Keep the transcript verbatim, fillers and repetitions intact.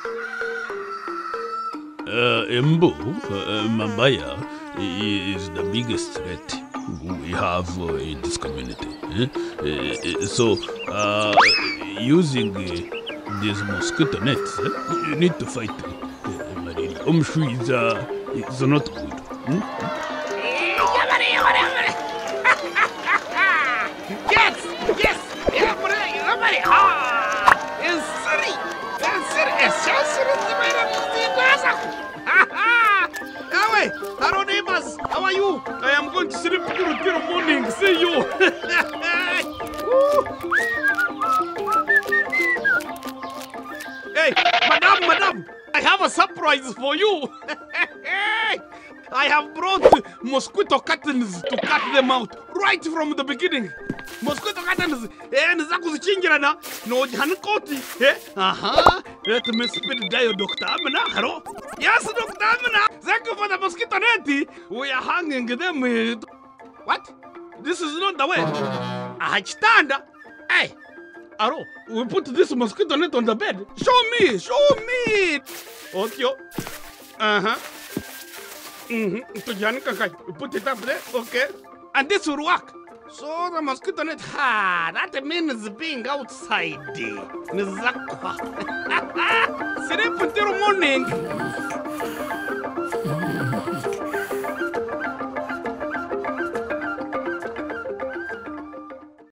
Uh, Embu, uh, Mabaya is the biggest threat we have uh, in this community. Eh? Uh, so, uh, using uh, these mosquito nets, eh? You need to fight uh, malaria. I'm sure it's, uh, it's not good. Hmm? Yes! Yes! Ah! It's silly! That's it! It's so silly! Hey, hello neighbors! How are you? I am going to sleep till till morning. See you! Hey, madam, madam! I have a surprise for you! I have brought mosquito curtains to cut them out right from the beginning. Mosquito curtains, eh, nizakuzichinjirana, no jankoti, eh, aha, let me speed dial Doctor Amina, hello? Yes, Doctor Amina, thank you for the mosquito net, we are hanging them with... What? This is not the way. I stand. Hey, hello, we put this mosquito net on the bed. Show me, show me. Okay. Uh-huh. Mm-hmm. Put it up there, okay? And this will work. So the mosquito net, ha, that means being outside. Nizakwa. Sleep until morning.